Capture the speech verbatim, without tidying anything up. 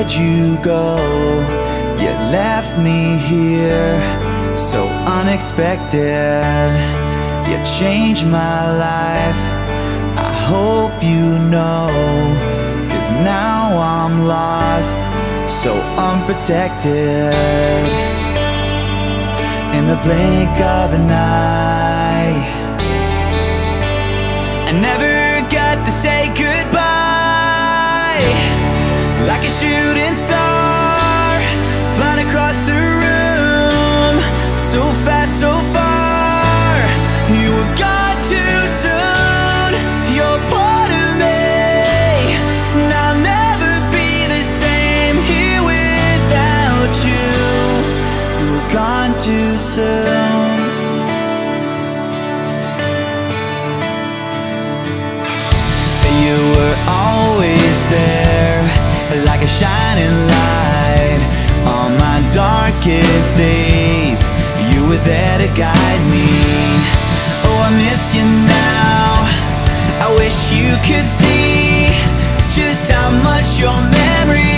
let you go. You left me here so unexpected. You changed my life, I hope you know. 'Cause now I'm lost, so unprotected. In the blink of an eye, I never got to say goodbye. Like a shooting star, flying across the room, so fast, so far. You were gone too soon. You're part of me, and I'll never be the same here without you. You were gone too soon. You were always there, like a shining light. On my darkest days, you were there to guide me. Oh, I miss you now. I wish you could see just how much your memory